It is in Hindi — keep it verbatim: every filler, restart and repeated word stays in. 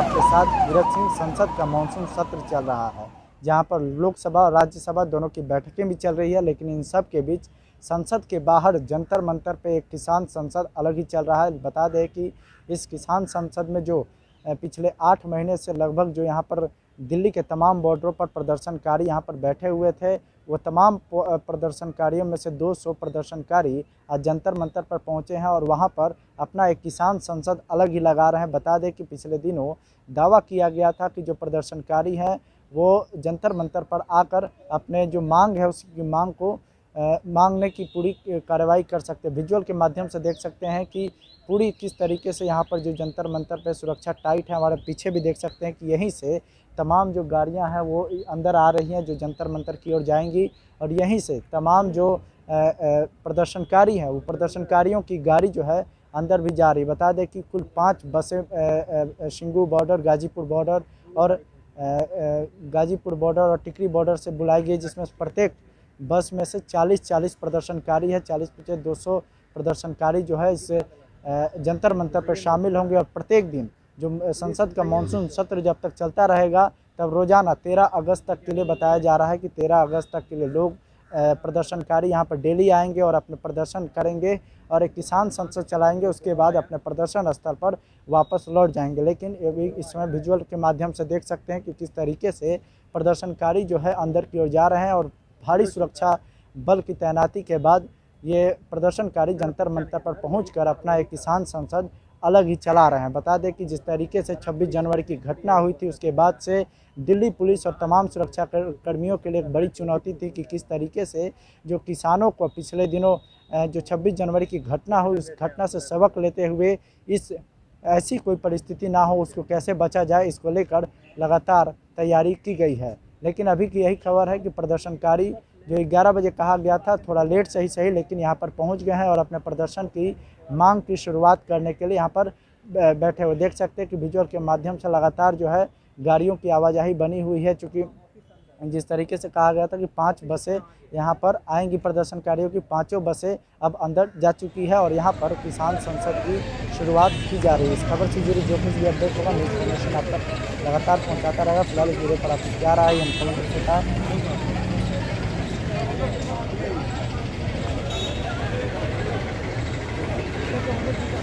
साथ के साथ विरत सिंह संसद का मानसून सत्र चल रहा है, जहां पर लोकसभा और राज्यसभा दोनों की बैठकें भी चल रही है। लेकिन इन सब के बीच संसद के बाहर जंतर मंतर पे एक किसान संसद अलग ही चल रहा है। बता दें कि इस किसान संसद में जो पिछले आठ महीने से लगभग जो यहाँ पर दिल्ली के तमाम बॉर्डरों पर प्रदर्शनकारी यहाँ पर बैठे हुए थे, वो तमाम प्रदर्शनकारियों में से दो सौ प्रदर्शनकारी आज जंतर मंतर पर पहुँचे हैं और वहाँ पर अपना एक किसान संसद अलग ही लगा रहे हैं। बता दें कि पिछले दिनों दावा किया गया था कि जो प्रदर्शनकारी हैं वो जंतर मंतर पर आकर अपने जो मांग है उसकी मांग को आ, मांगने की पूरी कार्रवाई कर सकते हैं। विजुअल के माध्यम से देख सकते हैं कि पूरी किस तरीके से यहाँ पर जो जंतर मंतर पे सुरक्षा टाइट है। हमारे पीछे भी देख सकते हैं कि यहीं से तमाम जो गाड़ियाँ हैं वो अंदर आ रही हैं जो जंतर मंतर की ओर जाएंगी और यहीं से तमाम जो प्रदर्शनकारी हैं वो प्रदर्शनकारियों की गाड़ी जो है अंदर भी जा रही। बता दें कि कुल पाँच बसें शिंगू बॉर्डर, गाजीपुर बॉर्डर और गाजीपुर बॉर्डर और टिकरी बॉर्डर से बुलाई गई, जिसमें प्रत्येक बस में से चालीस चालीस प्रदर्शनकारी है। चालीस पचास दो सौ प्रदर्शनकारी जो है इस जंतर मंतर पर शामिल होंगे और प्रत्येक दिन जो संसद का मानसून सत्र जब तक चलता रहेगा तब रोज़ाना तेरह अगस्त तक के लिए बताया जा रहा है कि तेरह अगस्त तक के लिए लोग प्रदर्शनकारी यहाँ पर डेली आएंगे और अपने प्रदर्शन करेंगे और एक किसान संसद चलाएंगे। उसके बाद अपने प्रदर्शन स्थल पर वापस लौट जाएंगे। लेकिन अभी इस समय विजुअल के माध्यम से देख सकते हैं कि किस तरीके से प्रदर्शनकारी जो है अंदर की ओर जा रहे हैं और भारी सुरक्षा बल की तैनाती के बाद ये प्रदर्शनकारी जंतर मंतर पर पहुंचकर अपना एक किसान संसद अलग ही चला रहे हैं। बता दें कि जिस तरीके से छब्बीस जनवरी की घटना हुई थी उसके बाद से दिल्ली पुलिस और तमाम सुरक्षा कर्मियों के लिए एक बड़ी चुनौती थी कि किस तरीके से जो किसानों को पिछले दिनों जो छब्बीस जनवरी की घटना हुई उस घटना से सबक लेते हुए इस ऐसी कोई परिस्थिति ना हो उसको कैसे बचा जाए, इसको लेकर लगातार तैयारी की गई है। लेकिन अभी की यही खबर है कि प्रदर्शनकारी जो ग्यारह बजे कहा गया था, थोड़ा लेट सही सही लेकिन यहाँ पर पहुँच गए हैं और अपने प्रदर्शन की मांग की शुरुआत करने के लिए यहाँ पर बैठे हुए देख सकते हैं कि विजुअल के माध्यम से लगातार जो है गाड़ियों की आवाजाही बनी हुई है। चूँकि जिस तरीके से कहा गया था कि पांच बसें यहाँ पर आएंगी प्रदर्शनकारियों की, पांचों बसें अब अंदर जा चुकी है और यहाँ पर किसान संसद की शुरुआत की जा रही है। इस खबर से जुड़ी जो कुछ भी अपडेट होगा न्यूज़ इन्फॉर्मेशन आप तक लगातार पहुँचाता रहेगा। फिलहाल इस वीडियो पर आपको क्या रहा है हम कमेंट करते हैं।